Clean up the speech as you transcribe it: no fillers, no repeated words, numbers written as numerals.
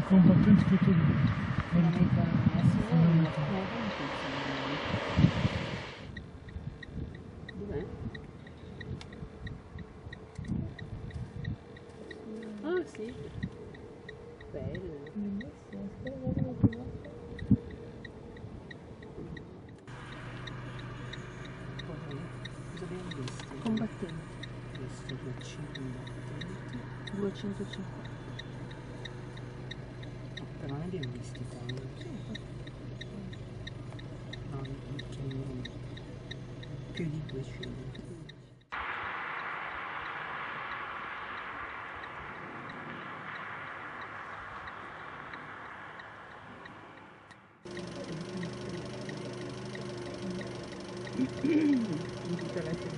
Combattente tutto lì. Dov'è? Ah sì, bello. Bellissimo, spero vada prima. Cosa abbiamo visto? Combattenti, Visto 200 combattenti. 250. No, però ne abbiamo visti tanti. No, che numero? Più di 200. In tutta la città.